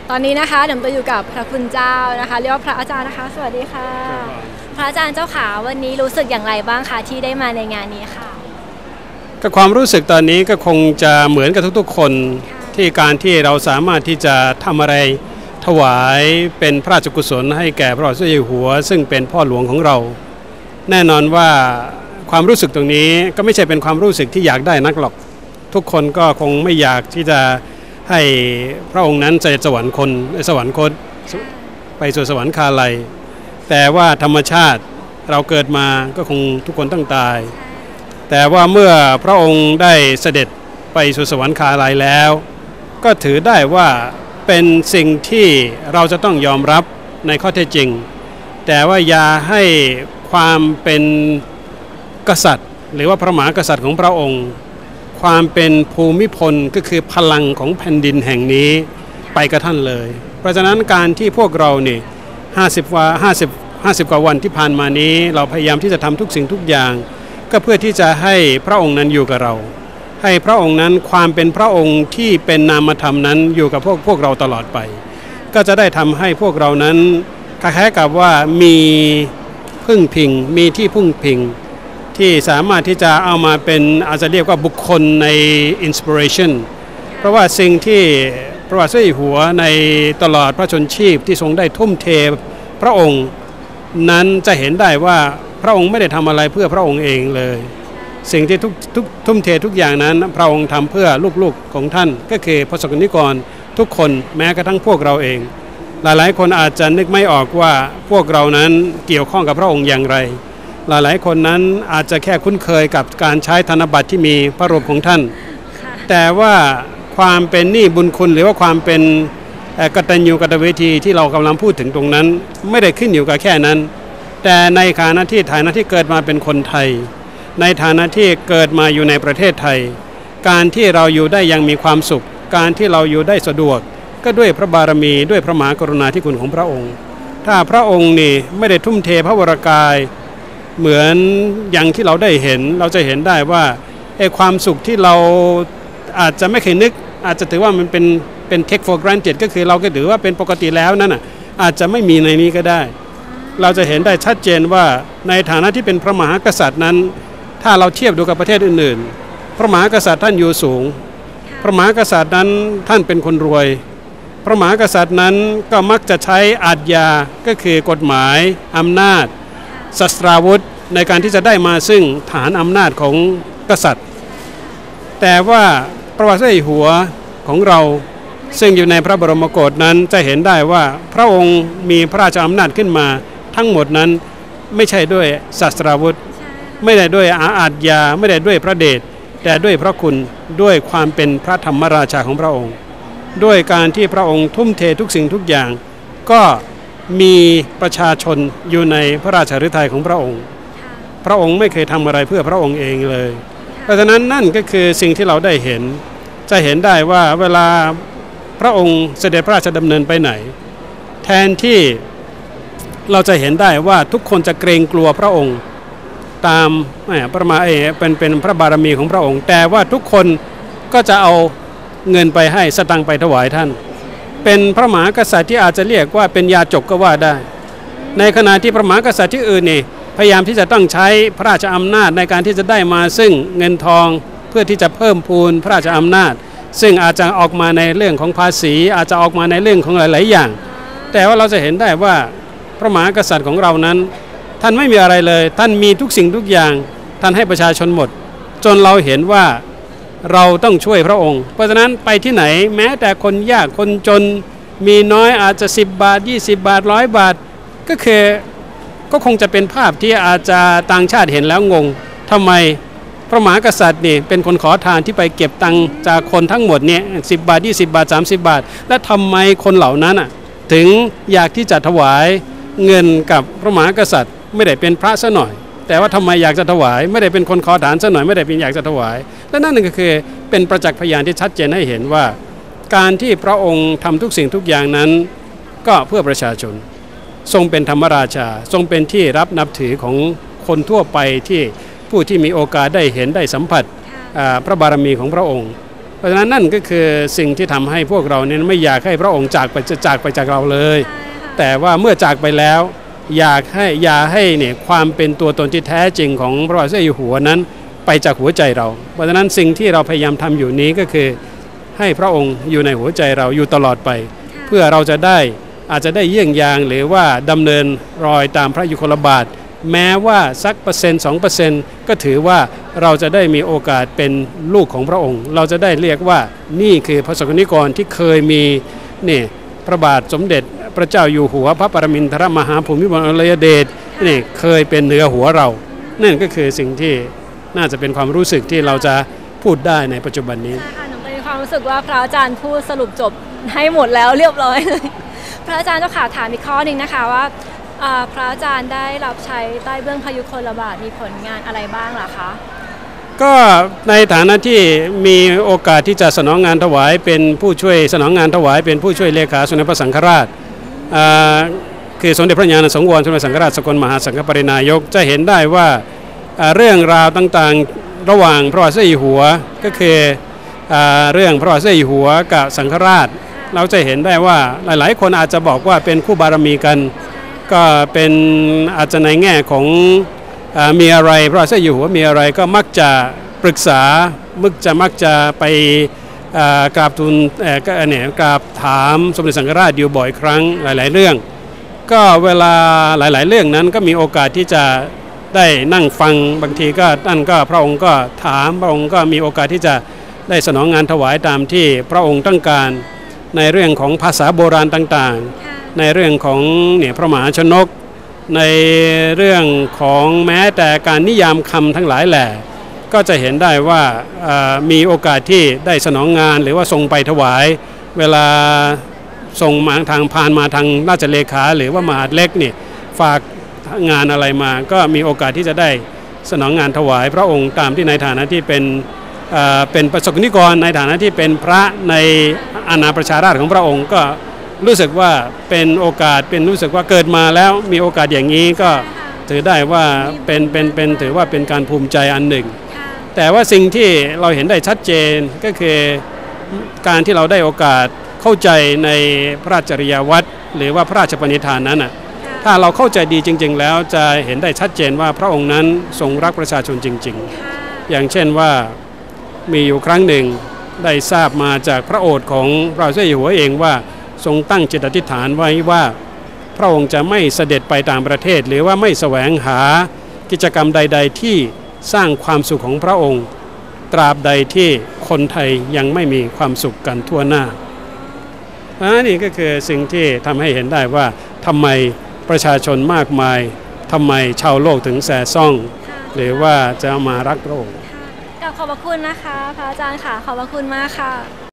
ตอนนี้นะคะเดี๋ยวตัวอยู่กับพระคุณเจ้านะคะเรียกว่าพระอาจารย์นะคะสวัสดีค่ะพระอาจารย์เจ้าขาวันนี้รู้สึกอย่างไรบ้างคะที่ได้มาในงานนี้ค่ะก็ความรู้สึกตอนนี้ก็คงจะเหมือนกับทุกๆคนที่การที่เราสามารถที่จะทำอะไรถวายเป็นพระราชกุศลให้แก่พระบาทสมเด็จอยู่หัวซึ่งเป็นพ่อหลวงของเราแน่นอนว่าความรู้สึกตรงนี้ก็ไม่ใช่เป็นความรู้สึกที่อยากได้นักหรอกทุกคนก็คงไม่อยากที่จะให้พระองค์นั้นเสด็จสวรรคตไปสู่สวรรคาลัยแต่ว่าธรรมชาติเราเกิดมาก็คงทุกคนต้องตายแต่ว่าเมื่อพระองค์ได้เสด็จไปสู่สวรรคาลัยแล้วก็ถือได้ว่าเป็นสิ่งที่เราจะต้องยอมรับในข้อเท็จจริงแต่ว่าอย่าให้ความเป็นกษัตริย์หรือว่าพระมหากษัตริย์ของพระองค์ความเป็นภูมิพลก็คือพลังของแผ่นดินแห่งนี้ไปกับท่านเลยเพราะฉะนั้นการที่พวกเรานี่50 กว่าวันที่ผ่านมานี้เราพยายามที่จะทำทุกสิ่งทุกอย่างก็เพื่อที่จะให้พระองค์นั้นอยู่กับเราให้พระองค์นั้นความเป็นพระองค์ที่เป็นนามธรรมนั้นอยู่กับพวกเราตลอดไปก็จะได้ทำให้พวกเรานั้นคล้ายๆกับว่ามีพึ่งพิงมีที่พึ่งพิงที่สามารถที่จะเอามาเป็นอาจจะเรียกว่าบุคคลในอินสปิเรชันเพราะว่าสิ่งที่พระบาทสมเด็จอยู่หัวในตลอดพระชนชีพที่ทรงได้ทุ่มเทพระองค์นั้นจะเห็นได้ว่าพระองค์ไม่ได้ทำอะไรเพื่อพระองค์เองเลยสิ่งที่ทุ่มเททุกอย่างนั้นพระองค์ทำเพื่อลูกๆของท่านก็คือพระสงฆ์นิกรทุกคนแม้กระทั่งพวกเราเองหลายๆคนอาจจะนึกไม่ออกว่าพวกเรานั้นเกี่ยวข้องกับพระองค์อย่างไรหลายๆคนนั้นอาจจะแค่คุ้นเคยกับการใช้ธนบัตรที่มีพระรูปของท่านแต่ว่าความเป็นหนี้บุญคุณหรือว่าความเป็นกตัญญูกตเวทีที่เรากำลังพูดถึงตรงนั้นไม่ได้ขึ้นอยู่กับแค่นั้นแต่ในฐานะที่เกิดมาเป็นคนไทยในฐานะที่เกิดมาอยู่ในประเทศไทยการที่เราอยู่ได้ยังมีความสุขการที่เราอยู่ได้สะดวกก็ด้วยพระบารมีด้วยพระมหากรุณาธิคุณของพระองค์ถ้าพระองค์นี่ไม่ได้ทุ่มเทพระวรกายเหมือนอย่างที่เราได้เห็นเราจะเห็นได้ว่าความสุขที่เราอาจจะไม่เคยนึกอาจจะถือว่ามันเป็น take for granted ก็คือเราก็ถือว่าเป็นปกติแล้วนั่นน่ะอาจจะไม่มีในนี้ก็ได้เราจะเห็นได้ชัดเจนว่าในฐานะที่เป็นพระมหากษัตริย์นั้นถ้าเราเทียบดูกับประเทศอื่นๆพระมหากษัตริย์ท่านอยู่สูงพระมหากษัตริย์นั้นท่านเป็นคนรวยพระมหากษัตริย์นั้นก็มักจะใช้อาญาก็คือกฎหมายอำนาจศัสตราวุธในการที่จะได้มาซึ่งฐานอำนาจของกษัตริย์แต่ว่าพระบาทสมเด็จอยู่หัวของเราซึ่งอยู่ในพระบรมโกศนั้นจะเห็นได้ว่าพระองค์มีพระราชอำนาจขึ้นมาทั้งหมดนั้นไม่ใช่ด้วยศัสตราวุธไม่ได้ด้วยอาญาไม่ได้ด้วยพระเดชแต่ด้วยพระคุณด้วยความเป็นพระธรรมราชาของพระองค์ด้วยการที่พระองค์ทุ่มเททุกสิ่งทุกอย่างก็มีประชาชนอยู่ในพระราชฤทัยของพระองค์พระองค์ไม่เคยทำอะไรเพื่อพระองค์เองเลยเพราะฉะนั้นนั่นก็คือสิ่งที่เราได้เห็นจะเห็นได้ว่าเวลาพระองค์เสด็จพระราชดำเนินไปไหนแทนที่เราจะเห็นได้ว่าทุกคนจะเกรงกลัวพระองค์ตามประมาเป็นพระบารมีของพระองค์แต่ว่าทุกคนก็จะเอาเงินไปให้สตังค์ไปถวายท่านเป็นพระมหากษัตริย์ที่อาจจะเรียกว่าเป็นยาจกก็ว่าได้ในขณะที่พระมหากษัตริย์ที่อื่นนี่พยายามที่จะต้องใช้พระราชอำนาจในการที่จะได้มาซึ่งเงินทองเพื่อที่จะเพิ่มพูนพระราชอำนาจซึ่งอาจจะออกมาในเรื่องของภาษีอาจจะออกมาในเรื่องของหลายๆอย่างแต่ว่าเราจะเห็นได้ว่าพระมหากษัตริย์ของเรานั้นท่านไม่มีอะไรเลยท่านมีทุกสิ่งทุกอย่างท่านให้ประชาชนหมดจนเราเห็นว่าเราต้องช่วยพระองค์เพราะฉะนั้นไปที่ไหนแม้แต่คนยากคนจนมีน้อยอาจจะ10 บาท20 บาท100 บาทก็คงจะเป็นภาพที่อาจจะต่างชาติเห็นแล้วงงทำไมพระมหากษัตริย์นี่เป็นคนขอทานที่ไปเก็บตังค์จากคนทั้งหมดเนี่ย10 บาท20 บาท30 บาทและทำไมคนเหล่านั้นถึงอยากที่จะถวายเงินกับพระมหากษัตริย์ไม่ได้เป็นพระซะหน่อยแต่ว่าทำไมอยากจะถวายไม่ได้เป็นคนขอทานซะหน่อยไม่ได้เป็นอยากจะถวายและนั่นก็คือเป็นประจักษ์พยานที่ชัดเจนให้เห็นว่าการที่พระองค์ทำทุกสิ่งทุกอย่างนั้นก็เพื่อประชาชนทรงเป็นธรรมราชาทรงเป็นที่รับนับถือของคนทั่วไปที่ผู้ที่มีโอกาสได้เห็นได้สัมผัสพระบารมีของพระองค์เพราะฉะนั้นนั่นก็คือสิ่งที่ทำให้พวกเราเนี่ยไม่อยากให้พระองค์จากไปจากเราเลยแต่ว่าเมื่อจากไปแล้วอย่าให้เนี่ยความเป็นตัวตนที่แท้จริงของพระบาทสมเด็จอยู่หัวนั้นไปจากหัวใจเราเพราะฉะนั้นสิ่งที่เราพยายามทำอยู่นี้ก็คือให้พระองค์อยู่ในหัวใจเราอยู่ตลอดไปเพื่อเราจะได้อาจจะได้เยี่ยงอย่างหรือว่าดำเนินรอยตามพระยุคลบาทแม้ว่าสัก%, 2%ก็ถือว่าเราจะได้มีโอกาสเป็นลูกของพระองค์เราจะได้เรียกว่านี่คือพระสกนิกรที่เคยมีนี่พระบาทสมเด็จพระเจ้าอยู่หัวพระปรมินทรมหาภูมิพลอดุลยเดชนี่เคยเป็นเหนือหัวเรานั่นก็คือสิ่งที่น่าจะเป็นความรู้สึกที่เราจะพูดได้ในปัจจุบันนี้ใช่ค่ะหนูมีความรู้สึกว่าพระอาจารย์พูดสรุปจบให้หมดแล้วเรียบร้อยเลยพระอาจารย์เจ้าข่าวถามอีกข้อหนึ่งนะคะว่าพระอาจารย์ได้รับใช้ใต้เบื้องพระยุคลบาทมีผลงานอะไรบ้างล่ะคะก็ในฐานะที่มีโอกาสที่จะสนองงานถวายเป็นผู้ช่วยสนองงานถวายเป็นผู้ช่วยเลขาสมเด็จพระสังฆราชคือสมเด็จพระญาณสังวรสมเด็จสังฆราชสกลมหาสังฆปรินายกจะเห็นได้ว่าเรื่องราวต่างๆระหว่างพระบาทสมเด็จอยู่หัวก็คือเรื่องพระบาทสมเด็จอยู่หัวกับสังฆราชเราจะเห็นได้ว่าหลายๆคนอาจจะบอกว่าเป็นคู่บารมีกันก็เป็นอาจจะในแง่ของมีอะไรพระบาทสมเด็จอยู่หัวมีอะไรก็มักจะปรึกษามักจะไปกราบทูลกราบถามสมเด็จสังฆราชอยู่บ่อยครั้งหลายๆเรื่องก็เวลาหลายๆเรื่องนั้นก็มีโอกาสที่จะได้นั่งฟังบางทีก็ท่านก็พระองค์ก็ถามพระองค์ก็มีโอกาสที่จะได้สนองงานถวายตามที่พระองค์ต้องการในเรื่องของภาษาโบราณต่างๆในเรื่องของเนี่ยพระมหาชนกในเรื่องของแม้แต่การนิยามคำทั้งหลายแหละก็จะเห็นได้ว่ามีโอกาสที่ได้สนองงานหรือว่าทรงไปถวายเวลาส่งมาทางผ่านมาทางราชเลขาหรือว่ามหาดเล็กนี่ฝากงานอะไรมาก็มีโอกาสที่จะได้สนองงานถวายพระองค์ตามที่ในฐานะที่เป็นประสบนิกรในฐานะที่เป็นพระในอาณาประชาราชของพระองค์ก็รู้สึกว่าเป็นโอกาสเป็นรู้สึกว่าเกิดมาแล้วมีโอกาสอย่างนี้ก็ถือได้ว่าเป็นถือว่าเป็นการภูมิใจอันหนึ่งแต่ว่าสิ่งที่เราเห็นได้ชัดเจนก็คือการที่เราได้โอกาสเข้าใจในพระราชจริยวัตรหรือว่าพระราชปณิธานนั้นน่ะถ้าเราเข้าใจดีจริงๆแล้วจะเห็นได้ชัดเจนว่าพระองค์นั้นทรงรักประชาชนจริงๆอย่างเช่นว่ามีอยู่ครั้งหนึ่งได้ทราบมาจากพระโอษฐ์ของพระบาทสมเด็จอยู่หัวเองว่าทรงตั้งจิตอธิษฐานไว้ว่าพระองค์จะไม่เสด็จไปต่างประเทศหรือว่าไม่แสวงหากิจกรรมใดๆที่สร้างความสุขของพระองค์ตราบใดที่คนไทยยังไม่มีความสุขกันทั่วหน้านี่ก็คือสิ่งที่ทำให้เห็นได้ว่าทำไมประชาชนมากมายทำไมชาวโลกถึงแส่ซ่องหรือว่าจะมารักพระองค์ขอบพระคุณนะคะพระอาจารย์ค่ะขอบพระคุณมากค่ะ